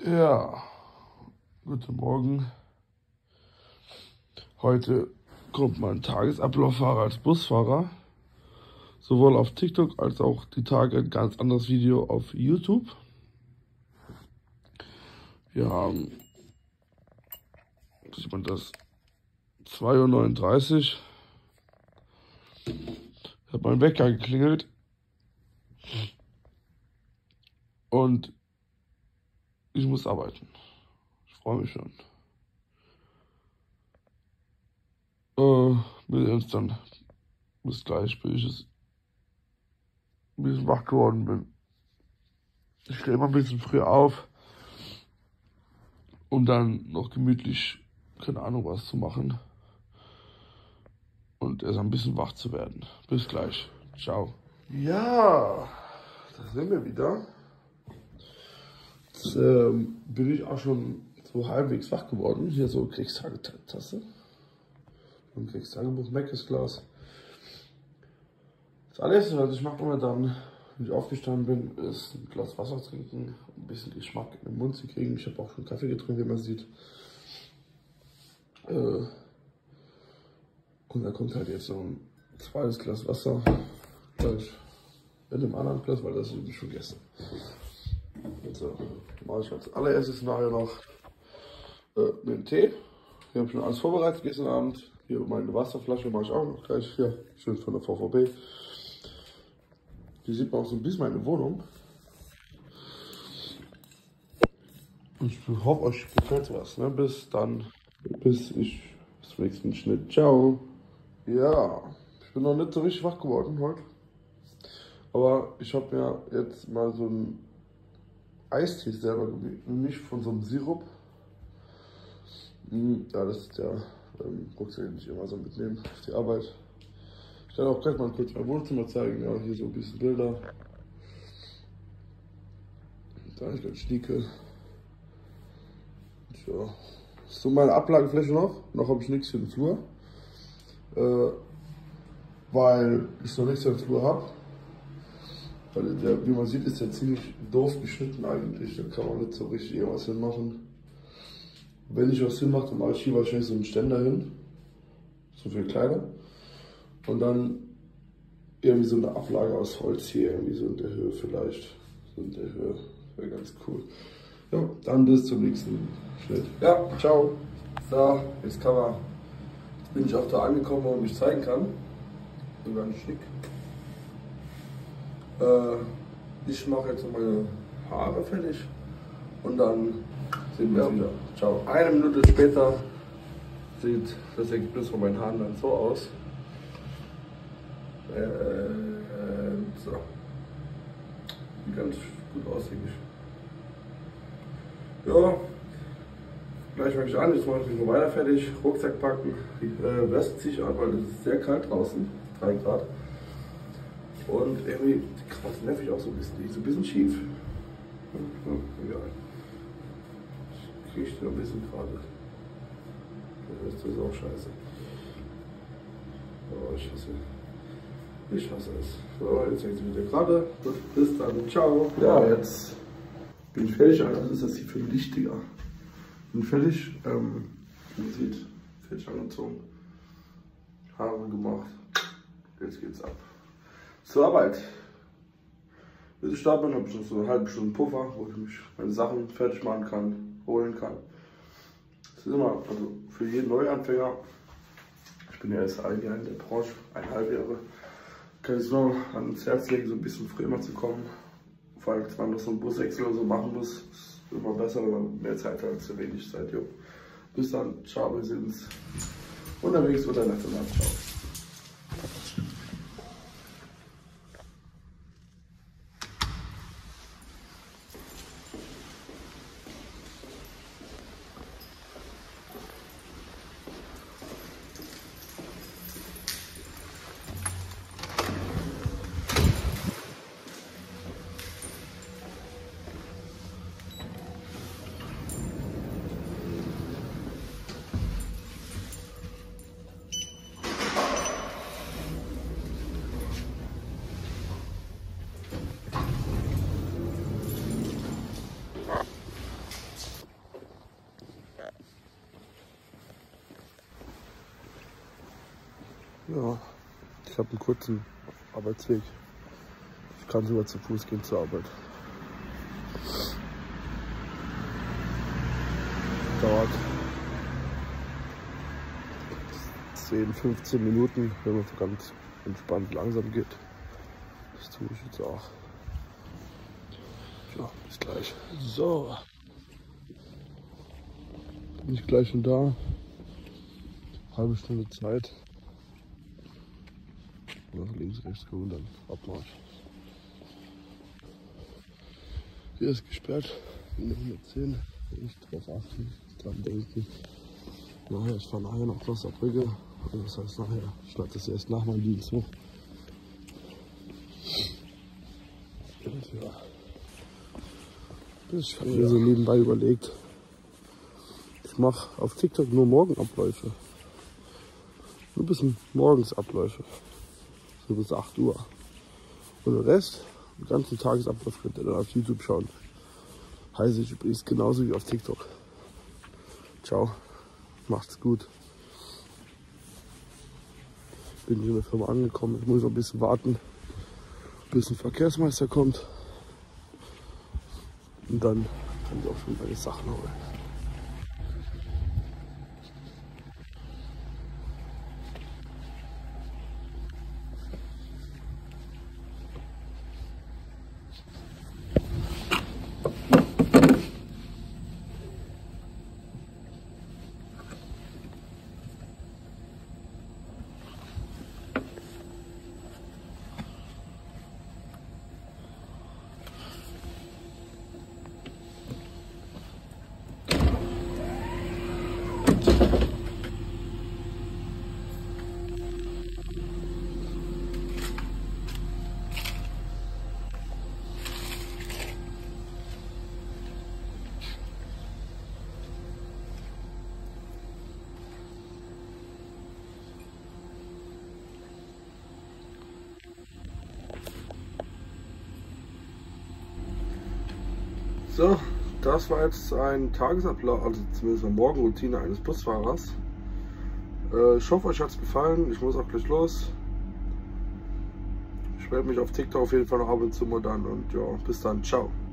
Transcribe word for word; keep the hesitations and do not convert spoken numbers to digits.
Ja, guten Morgen. Heute kommt mein Tagesablauffahrer als Busfahrer. Sowohl auf TikTok als auch die Tage ein ganz anderes Video auf YouTube. Wir haben, sieht man das, zwei Uhr neununddreißig. Ich habe meinen Wecker geklingelt. Und ich muss arbeiten. Ich freue mich schon. Äh, wir sehen uns dann. Bis gleich, bis ich ein bisschen wach geworden bin. Ich stehe immer ein bisschen früh auf, um dann noch gemütlich, keine Ahnung, was zu machen. Und erst ein bisschen wach zu werden. Bis gleich. Ciao. Ja, da sind wir wieder. Jetzt ähm, bin ich auch schon so halbwegs wach geworden. Hier so Kriegstagetasse. Und Kriegstagebuch, Meckes-Glas. Das allererste, was ich mache immer dann, wenn ich aufgestanden bin, ist ein Glas Wasser trinken, ein bisschen Geschmack in den Mund zu kriegen. Ich habe auch schon Kaffee getrunken, wie man sieht. Äh, und da kommt halt jetzt so ein zweites Glas Wasser. Gleich in dem anderen Glas, weil das ist schon gestern. Also mache ich als allererstes nachher noch äh, einen Tee. Ich habe schon alles vorbereitet gestern Abend. Hier meine Wasserflasche mache ich auch noch gleich. Hier, schön von der V V B. Hier sieht man auch so ein bisschen meine Wohnung. Und ich hoffe, euch gefällt was. Ne? Bis dann. Bis ich zum nächsten Schnitt. Ciao. Ja, ich bin noch nicht so richtig wach geworden heute. Aber ich habe mir jetzt mal so einen Eistee selber gemischt von so einem Sirup. Ja, das ist der ähm, Rucksack, den ich immer so mitnehmen auf die Arbeit. Ich kann auch gleich mal kurz mein Wohnzimmer zeigen. Ja, hier so ein bisschen Bilder. Da ist ganz schnieke. Ja. So meine Ablagefläche noch. Noch habe ich nichts für den Flur. Äh, weil ich noch nichts für den Flur habe. Weil der, wie man sieht, ist der ziemlich doof geschnitten eigentlich. Da kann man nicht so richtig irgendwas hinmachen. Wenn ich was hinmache, dann mache ich hier wahrscheinlich so einen Ständer hin. So viel kleiner. Und dann irgendwie so eine Ablage aus Holz hier, irgendwie so in der Höhe vielleicht. So in der Höhe. Wäre ganz cool. Ja, dann bis zum nächsten Schnitt. Ja, ciao. So, jetzt kann man. Jetzt bin ich auch da angekommen, wo man mich zeigen kann. So ganz schick. Äh, ich mache jetzt noch meine Haare fertig. Und dann sehen wir uns wieder. Ciao. Eine Minute später sieht das Ergebnis von meinen Haaren dann so aus. Äh, so. Sieht ganz gut aus, denke ich. Ja. Gleich fange ich an, jetzt mache ich mich noch weiter fertig. Rucksack packen. Die äh, Weste ziehe ich an, weil es ist sehr kalt draußen. drei Grad. Und irgendwie die Krawatte nervt mich auch so ein bisschen. Die ist so ein bisschen schief. Ja, egal. Ich noch ein bisschen gerade. Das ist auch scheiße. Oh, ich hasse. Ich hasse es. So, jetzt hängt sie wieder gerade. Bis dann. Ciao. Ja, jetzt bin ich fertig. Alles ist das hier für Lichtiger. Bin fertig. Ähm, man sieht, fertig angezogen. Haare gemacht. Jetzt geht's ab. Zur Arbeit. Bis ich starten bin, habe ich noch so eine halbe Stunde Puffer, wo ich mich meine Sachen fertig machen kann, holen kann. Das ist immer, also für jeden Neuanfänger, ich bin ja erst ein Jahr in der Branche, eineinhalb Jahre, kann ich es nur ans Herz legen, so ein bisschen früher mal zu kommen. Falls man noch so einen Buswechsel oder so machen muss, ist immer besser, wenn man mehr Zeit hat, als zu wenig Zeit. Jo. Bis dann, ciao, wir sehen uns unterwegs oder nach der Nacht, ciao. Ja, ich habe einen kurzen Arbeitsweg. Ich kann sogar zu Fuß gehen zur Arbeit. Dauert zehn, fünfzehn Minuten, wenn man so ganz entspannt langsam geht. Das tue ich jetzt auch. Ja, bis gleich. So. Bin ich gleich schon da. Halbe Stunde Zeit. Nach links, rechts gucken, dann Abmarsch. Hier ist gesperrt. Nummer hundertzehn. Nicht drauf achten, dran denken. Nachher, ich fahre nachher nach Klosterbrücke. Also das heißt nachher, ich lade das erst nach meinem Dienst hoch. Und ja. Ich habe mir so nebenbei überlegt, ich mache auf TikTok nur Morgenabläufe. Nur bis morgens Abläufe. So bis acht Uhr. Und den Rest, den ganzen Tagesablauf könnt ihr dann auf YouTube schauen. Heiße ich übrigens genauso wie auf TikTok. Ciao. Macht's gut. Bin hier in der Firma angekommen. Ich muss noch ein bisschen warten, bis ein Verkehrsmeister kommt. Und dann kann ich auch schon meine Sachen holen. So, das war jetzt ein Tagesablauf, also zumindest eine Morgenroutine eines Busfahrers. Äh, ich hoffe, euch hat es gefallen. Ich muss auch gleich los. Ich melde mich auf TikTok auf jeden Fall noch ab und zu mal dann und ja, bis dann. Ciao.